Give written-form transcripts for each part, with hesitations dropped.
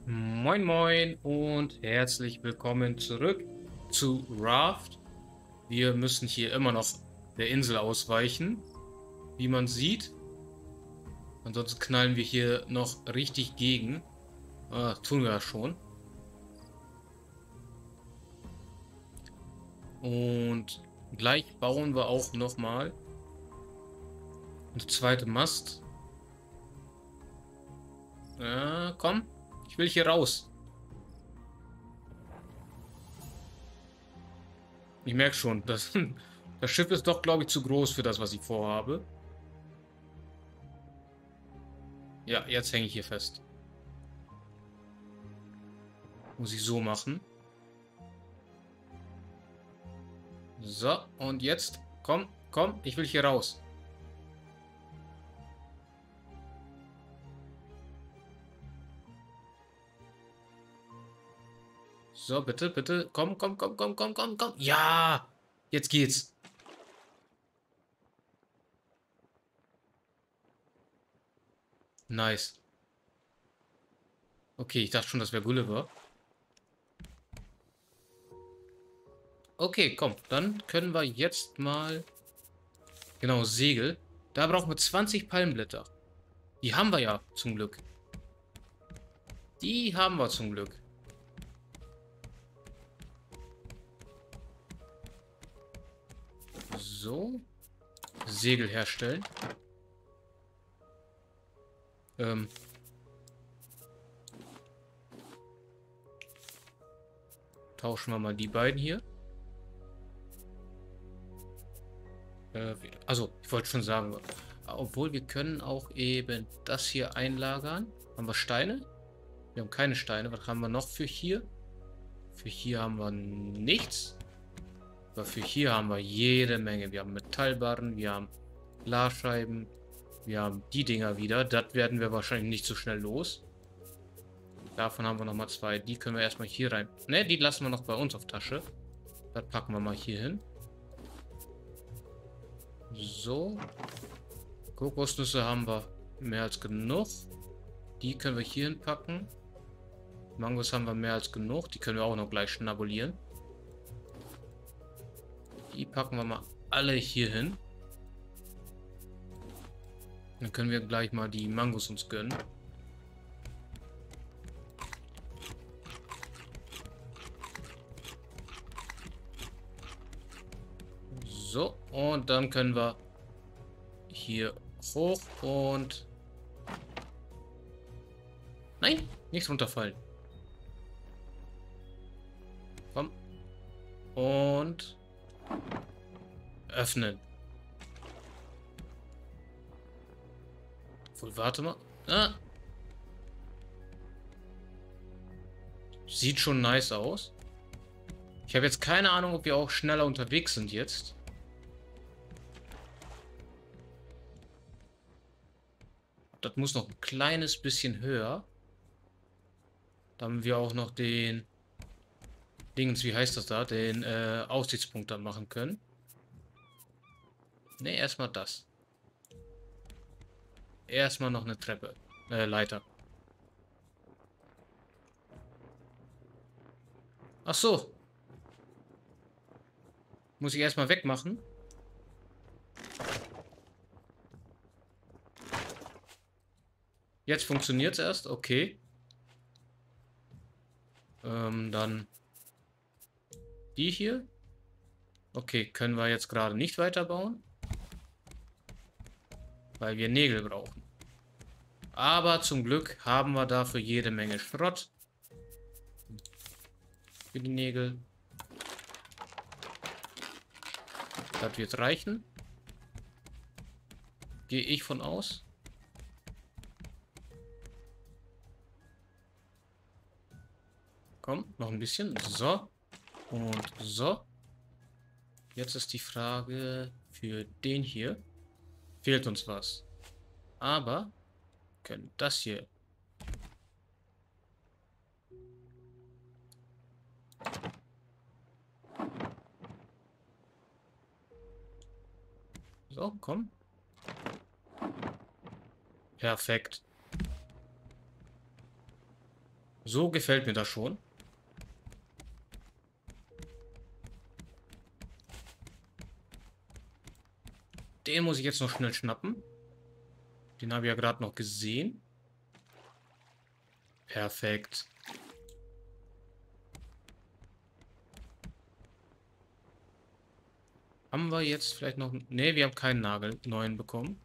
Moin Moin und herzlich willkommen zurück zu Raft. Wir müssen hier immer noch der Insel ausweichen, wie man sieht. Ansonsten knallen wir hier noch richtig gegen. Tun wir ja schon. Und gleich bauen wir auch nochmal eine zweite Mast. Komm, ich will hier raus. Ich merke schon, das Schiff ist doch, glaube ich, zu groß für das, was ich vorhabe. Ja, jetzt hänge ich hier fest. Muss ich so machen. So, und jetzt, komm, komm, ich will hier raus. So, bitte, bitte, komm, komm, komm, komm, komm, komm, komm. Ja, jetzt geht's. Nice. Okay, ich dachte schon, das wäre Gulliver. Okay, komm, dann können wir jetzt mal, genau, Segel. Da brauchen wir 20 Palmblätter. Die haben wir ja zum Glück. Die haben wir zum Glück. So, Segel herstellen. Ähm, Tauschen wir mal die beiden hier. Also, ich wollte schon sagen, obwohl wir können auch eben das hier einlagern. Haben wir Steine? Wir haben keine Steine. Was haben wir noch für hier? Für hier haben wir nichts. Aber für hier haben wir jede Menge. Wir haben Metallbarren, wir haben Glasscheiben, wir haben die Dinger wieder. Das werden wir wahrscheinlich nicht so schnell los. Davon haben wir nochmal zwei. Die können wir erstmal hier rein. Ne, die lassen wir noch bei uns auf Tasche. Das packen wir mal hier hin. So. Kokosnüsse haben wir mehr als genug. Die können wir hier hinpacken. Mangos haben wir mehr als genug. Die können wir auch noch gleich schnabulieren. Die packen wir mal alle hier hin. Dann können wir gleich mal die Mangos uns gönnen. So, und dann können wir hier hoch und... Nein, nichts runterfallen. Komm. Und öffnen. Obwohl, warte mal. Ah. Sieht schon nice aus. Ich habe jetzt keine Ahnung, ob wir auch schneller unterwegs sind jetzt. Das muss noch ein kleines bisschen höher. Damit wir auch noch den Dingens, wie heißt das da? Den Aussichtspunkt dann machen können. Ne, erstmal das. Erstmal noch eine Treppe. Leiter. Ach so. Muss ich erstmal wegmachen. Jetzt funktioniert es erst. Okay. Dann die hier. Okay, können wir jetzt gerade nicht weiterbauen. Weil wir Nägel brauchen. Aber zum Glück haben wir dafür jede Menge Schrott. Für die Nägel. Das wird reichen. Gehe ich von aus. Komm, noch ein bisschen. So. Und so. Jetzt ist die Frage für den hier. Fehlt uns was. Aber können das hier. So, komm. Perfekt. So gefällt mir das schon. Den muss ich jetzt noch schnell schnappen. Den habe ich ja gerade noch gesehen. Perfekt. Haben wir jetzt vielleicht noch... Ne, wir haben keinen Nagel neuen bekommen.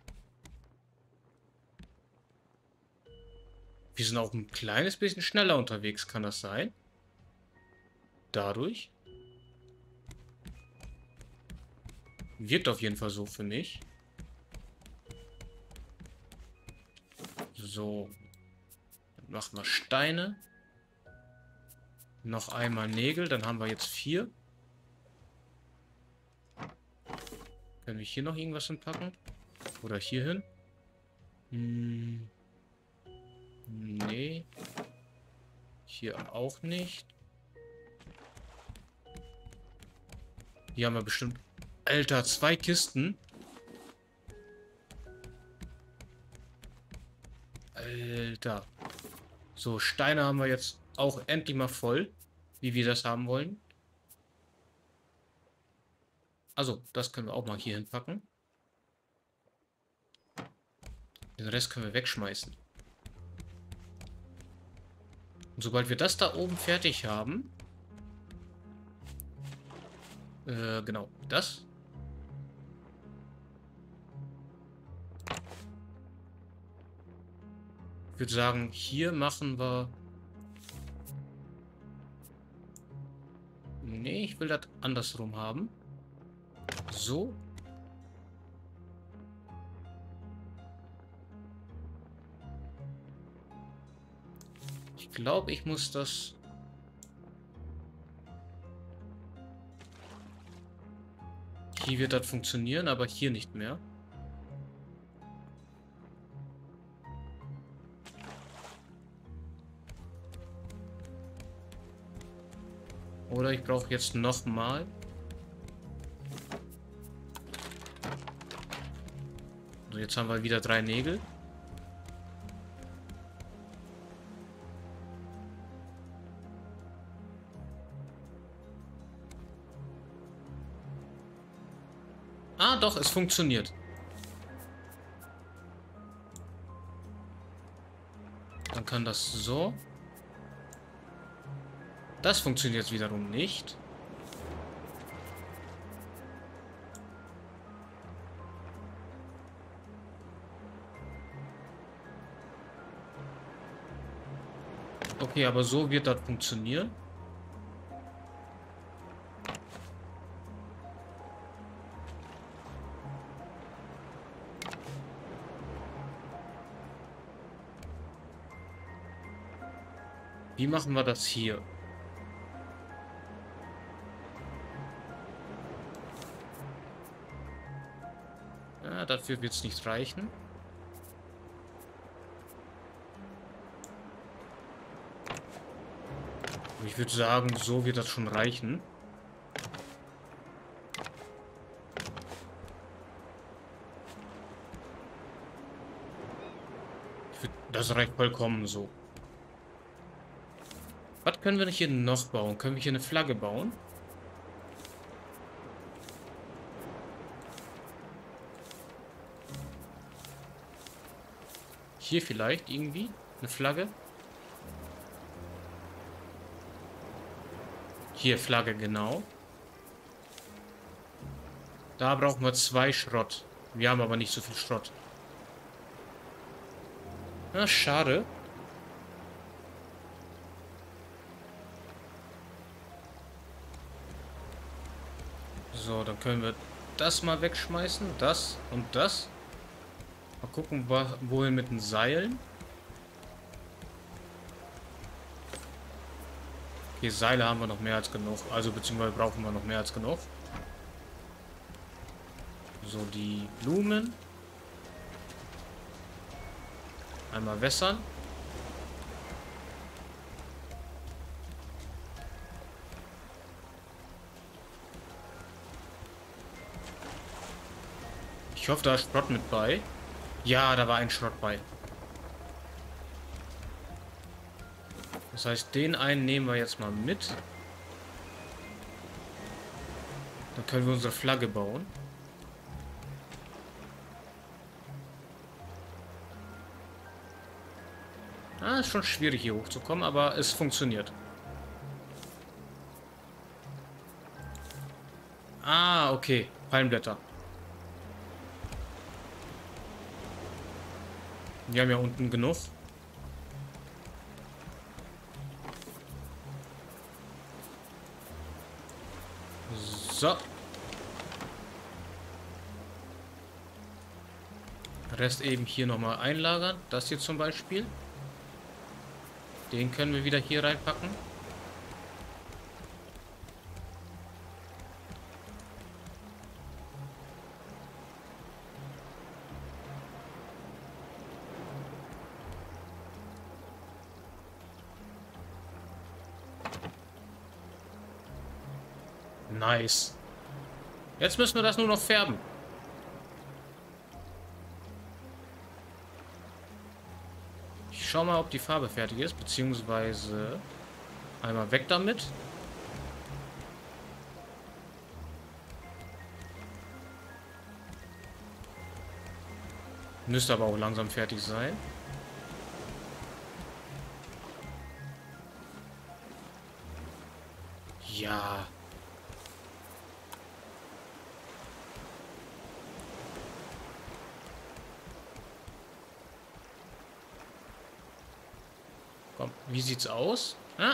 Wir sind auch ein kleines bisschen schneller unterwegs, kann das sein? Dadurch? Wirkt auf jeden Fall so für mich. So. Dann machen wir Steine. Noch einmal Nägel, dann haben wir jetzt 4. Können wir hier noch irgendwas hinpacken? Oder hier hin? Nee. Hier auch nicht. Hier haben wir bestimmt... Alter, 2 Kisten. Alter. So, Steine haben wir jetzt auch endlich mal voll. Wie wir das haben wollen. Also, das können wir auch mal hier hinpacken. Den Rest können wir wegschmeißen. Und sobald wir das da oben fertig haben... genau, das... Ich würde sagen, hier machen wir... Nee, ich will das andersrum haben. So. Ich glaube, ich muss das... Hier wird das funktionieren, aber hier nicht mehr. Oder ich brauche jetzt nochmal. So, jetzt haben wir wieder 3 Nägel. Ah, doch, es funktioniert. Dann kann das so. Das funktioniert jetzt wiederum nicht. Okay, aber so wird das funktionieren. Wie machen wir das hier? Ja, dafür wird es nicht reichen. Ich würde sagen, so wird das schon reichen. Das reicht vollkommen so. Was können wir hier noch bauen? Können wir hier eine Flagge bauen? Hier vielleicht irgendwie eine Flagge? Hier Flagge, genau. Da brauchen wir 2 Schrott. Wir haben aber nicht so viel Schrott. Na, schade. So, dann können wir das mal wegschmeißen. Das und das. Mal gucken, wohin mit den Seilen. Okay, Seile haben wir noch mehr als genug. Also beziehungsweise brauchen wir noch mehr als genug. So, die Blumen. Einmal wässern. Ich hoffe, da ist Schrott mit bei. Ja, da war ein Schrott bei. Das heißt, den einen nehmen wir jetzt mal mit. Dann können wir unsere Flagge bauen. Ah, ist schon schwierig hier hochzukommen, aber es funktioniert. Ah, okay. Palmblätter. Wir haben ja unten genug. So. Rest eben hier nochmal einlagern. Das hier zum Beispiel. Den können wir wieder hier reinpacken. Nice. Jetzt müssen wir das nur noch färben. Ich schau mal, ob die Farbe fertig ist, beziehungsweise einmal weg damit. Müsste aber auch langsam fertig sein. Ja. Komm, wie sieht's aus? Ah.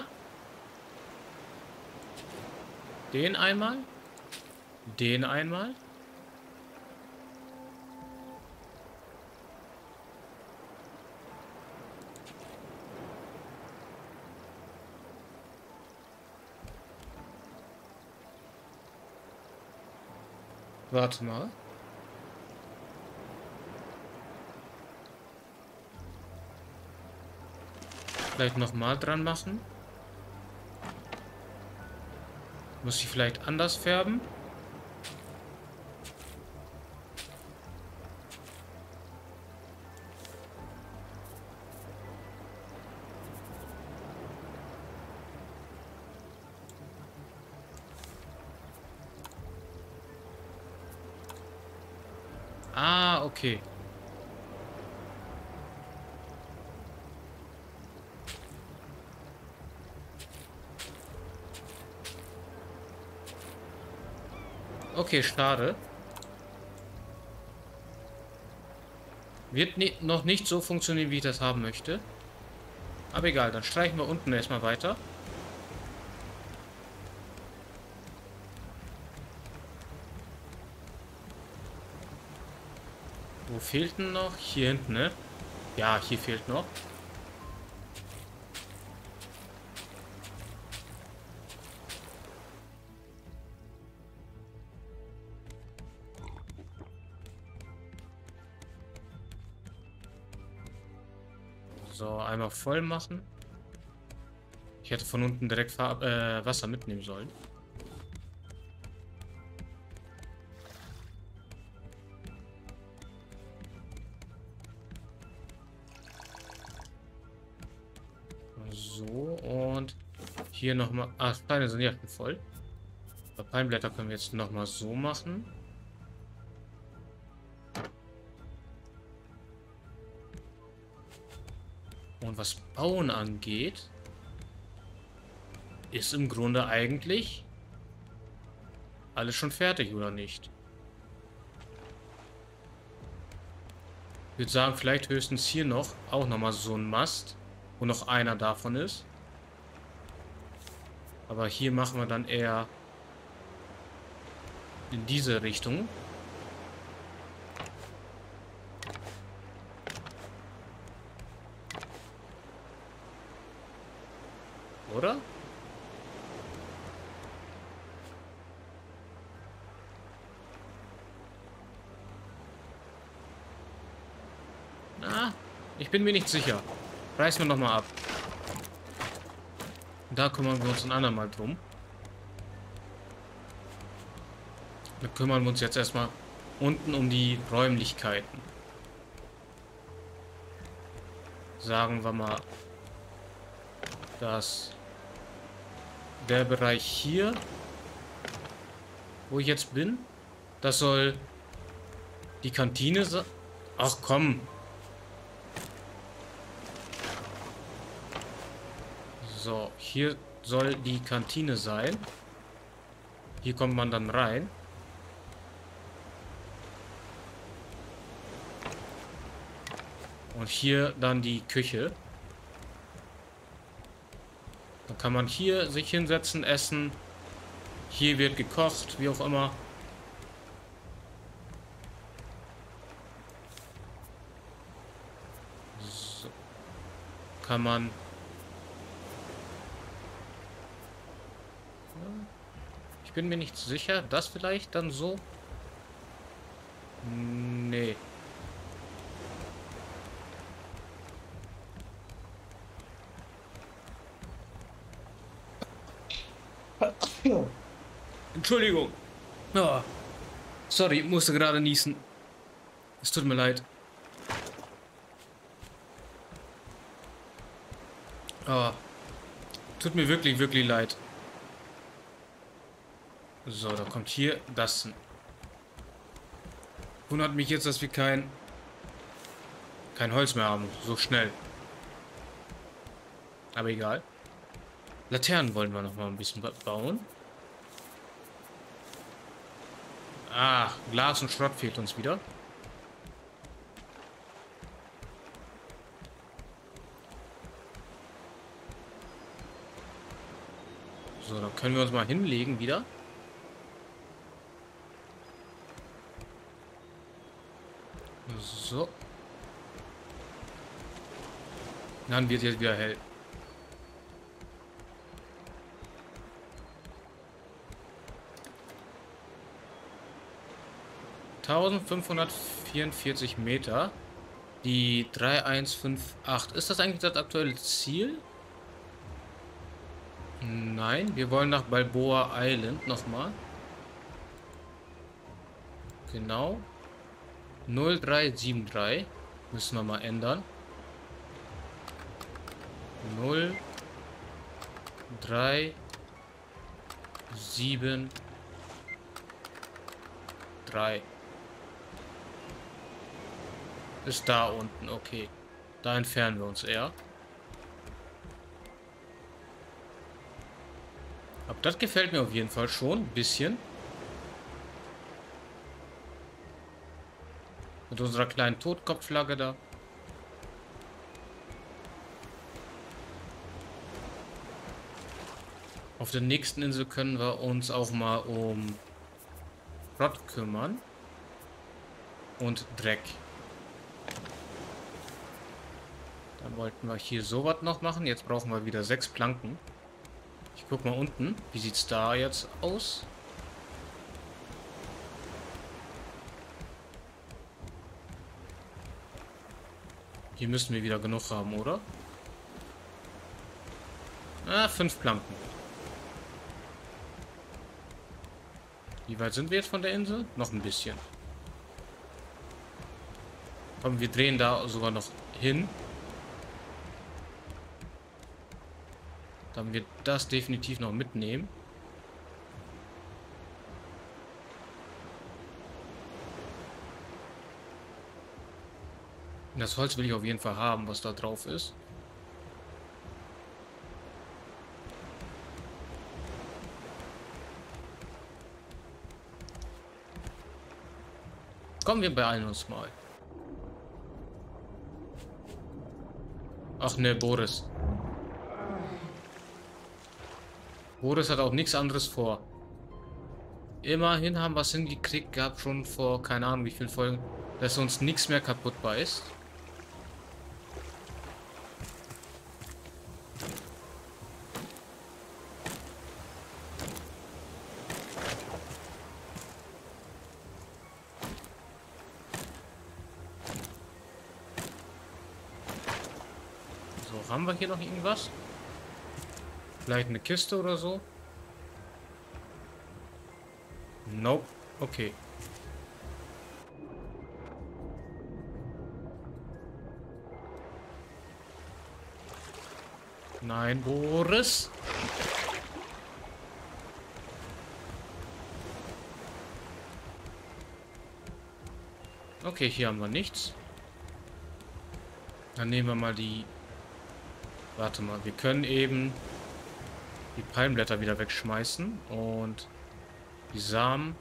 Den einmal. Den einmal. Warte mal. Vielleicht nochmal dran machen. Muss ich vielleicht anders färben? Ah, okay. Okay, schade. Wird noch nicht so funktionieren, wie ich das haben möchte. Aber egal, dann streichen wir unten erstmal weiter. Wo fehlt denn noch? Hier hinten, ne? Ja, hier fehlt noch. So, einmal voll machen. Ich hätte von unten direkt Wasser mitnehmen sollen. So, und hier nochmal. Ah, Steine sind ja schon voll. Bei Palmblätter können wir jetzt nochmal so machen. Und was Bauen angeht, ist im Grunde eigentlich alles schon fertig, oder nicht? Ich würde sagen, vielleicht höchstens hier noch auch nochmal so ein Mast, wo noch einer davon ist. Aber hier machen wir dann eher in diese Richtung. Oder? Na, ich bin mir nicht sicher. Reißen wir nochmal ab. Da kümmern wir uns ein andermal drum. Da kümmern wir uns jetzt erstmal unten um die Räumlichkeiten. Sagen wir mal dass der Bereich hier, wo ich jetzt bin, das soll die Kantine sein. Ach komm. So, hier soll die Kantine sein. Hier kommt man dann rein. Und hier dann die Küche. Dann kann man hier sich hinsetzen, essen. Hier wird gekocht, wie auch immer. So. Kann man... Ich bin mir nicht sicher. Das vielleicht dann so? Nee. Entschuldigung. Oh, sorry, musste gerade niesen. Es tut mir leid. Oh, tut mir wirklich, wirklich leid. So, da kommt hier das. Wundert mich jetzt, dass wir kein Holz mehr haben. So schnell. Aber egal. Laternen wollen wir noch mal ein bisschen bauen. Ah, Glas und Schrott fehlt uns wieder. So, dann können wir uns mal hinlegen wieder. So. Dann wird jetzt wieder hell. (1544 Meter). Die 3158. Ist das eigentlich das aktuelle Ziel? Nein, wir wollen nach Balboa Island nochmal. Genau. 0373. Müssen wir mal ändern. 0373. Ist da unten, okay. Da entfernen wir uns eher. Aber das gefällt mir auf jeden Fall schon ein bisschen. Mit unserer kleinen Totkopfflagge da. Auf der nächsten Insel können wir uns auch mal um Schrott kümmern. Und Dreck. Dann wollten wir hier sowas noch machen. Jetzt brauchen wir wieder 6 Planken. Ich guck mal unten. Wie sieht es da jetzt aus? Hier müssen wir wieder genug haben, oder? Ah, 5 Planken. Wie weit sind wir jetzt von der Insel? Noch ein bisschen. Komm, wir drehen da sogar noch hin. Dann wird das definitiv noch mitnehmen. Das Holz will ich auf jeden Fall haben, was da drauf ist. Kommen wir beeilen uns mal. Ach ne, Boris. Boris hat auch nichts anderes vor. Immerhin haben wir es hingekriegt gehabt, schon vor keine Ahnung wie vielen Folgen, dass uns nichts mehr kaputt beißt. So, haben wir hier noch irgendwas? Vielleicht eine Kiste oder so? Nope. Okay. Nein, Boris. Okay, hier haben wir nichts. Dann nehmen wir mal die... Warte mal, wir können eben die Palmblätter wieder wegschmeißen und die Samen.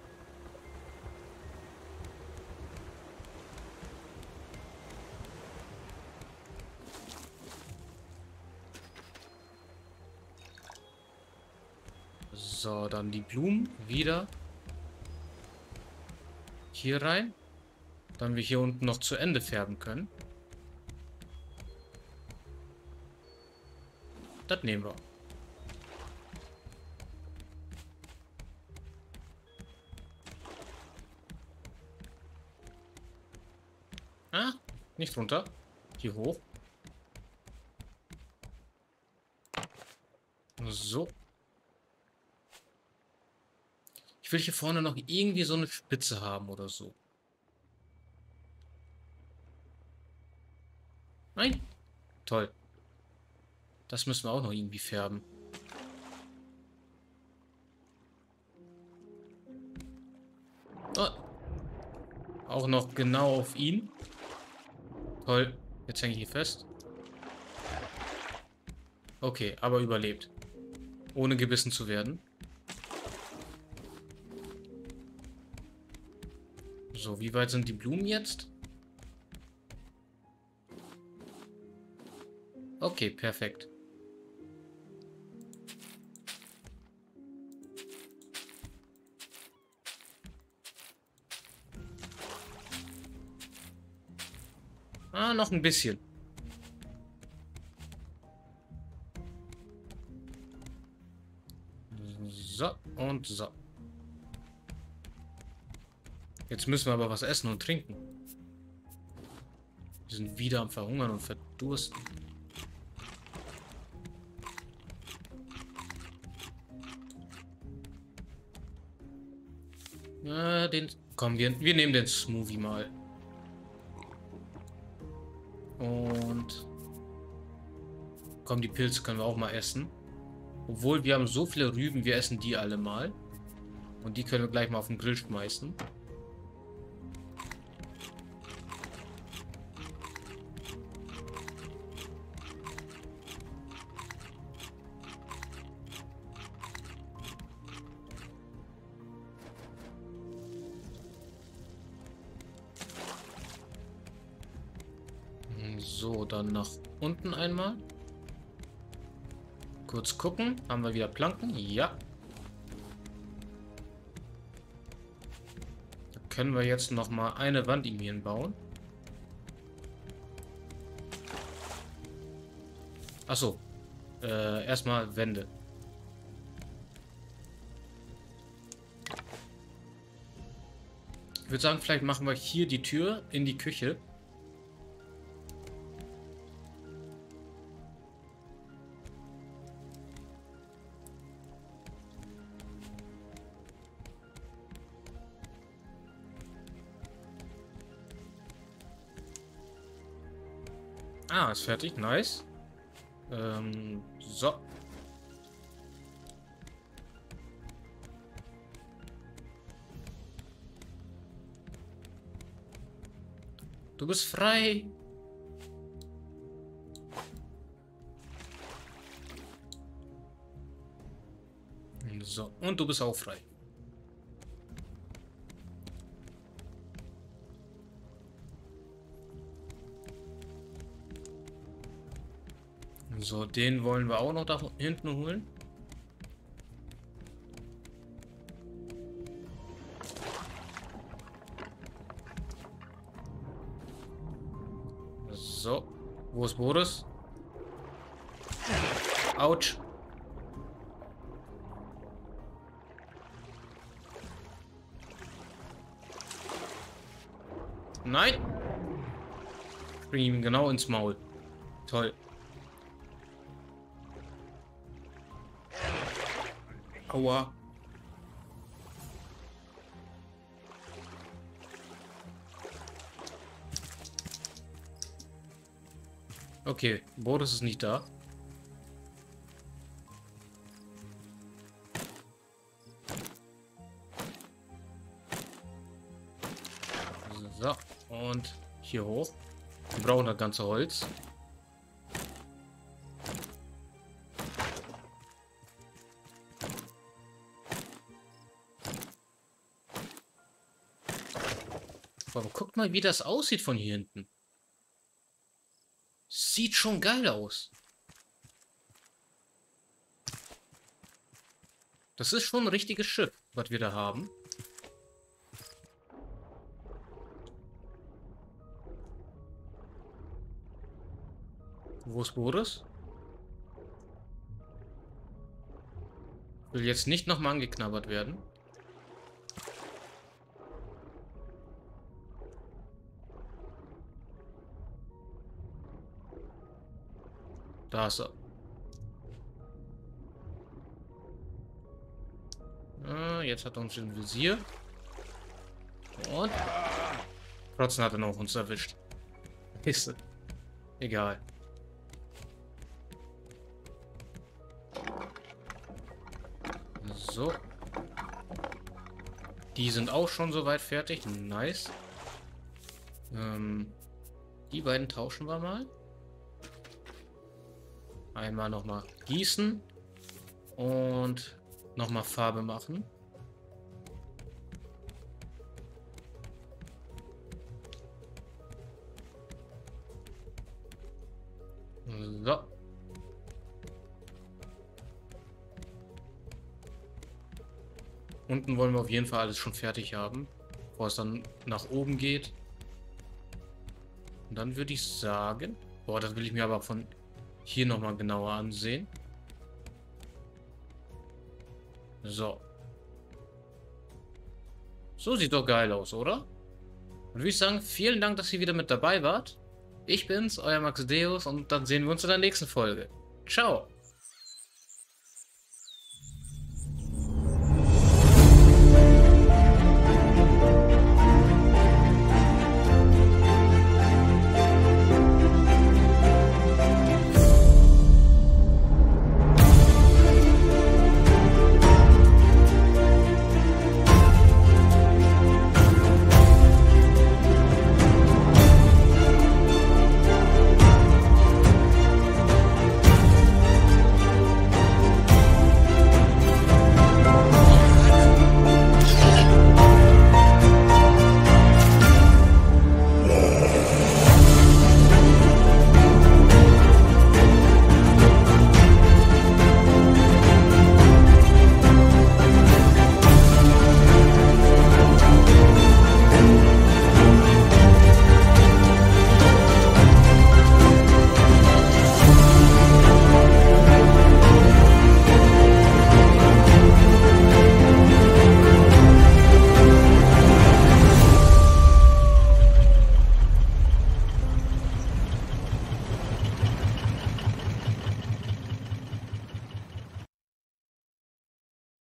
So, dann die Blumen wieder hier rein. Dann wir hier unten noch zu Ende färben können. Das nehmen wir. Ah, nicht runter. Hier hoch. So. Ich will hier vorne noch irgendwie so eine Spitze haben oder so. Nein. Toll. Das müssen wir auch noch irgendwie färben. Oh. Auch noch genau auf ihn. Toll. Jetzt hänge ich hier fest. Okay, aber überlebt. Ohne gebissen zu werden. So, wie weit sind die Blumen jetzt? Okay, perfekt. Ah, noch ein bisschen. So und so. Jetzt müssen wir aber was essen und trinken. Wir sind wieder am Verhungern und Verdursten. Komm, wir nehmen den Smoothie mal. Und komm, die Pilze können wir auch mal essen. Obwohl, wir haben so viele Rüben, wir essen die alle mal. Und die können wir gleich mal auf den Grill schmeißen. So, dann nach unten einmal. Kurz gucken. Haben wir wieder Planken? Ja. Da können wir jetzt noch mal eine Wand irgendwie hinbauen. Achso. Erstmal Wände. Ich würde sagen, vielleicht machen wir hier die Tür in die Küche. Ah, ist fertig. Nice. So. Du bist frei. So, und du bist auch frei. So, den wollen wir auch noch da hinten holen. So, wo ist Boris? Autsch. Nein. Bring ihm genau ins Maul. Toll. Aua. Okay, Boris ist nicht da. So, und hier hoch. Wir brauchen das ganze Holz. Aber guckt mal, wie das aussieht von hier hinten. Sieht schon geil aus. Das ist schon ein richtiges Schiff, was wir da haben. Wo ist Boris? Will jetzt nicht nochmal angeknabbert werden. Da ist er. Jetzt hat er uns im Visier. Und trotzdem hat er noch uns erwischt. Ist egal. So. Die sind auch schon soweit fertig. Nice. Die beiden tauschen wir mal. Einmal nochmal gießen. Und nochmal Farbe machen. So. Unten wollen wir auf jeden Fall alles schon fertig haben, bevor es dann nach oben geht. Und dann würde ich sagen... Boah, das will ich mir aber von hier nochmal genauer ansehen. So. So sieht doch geil aus, oder? Und würde ich sagen, vielen Dank, dass ihr wieder mit dabei wart. Ich bin's, euer Max Deus, und dann sehen wir uns in der nächsten Folge. Ciao!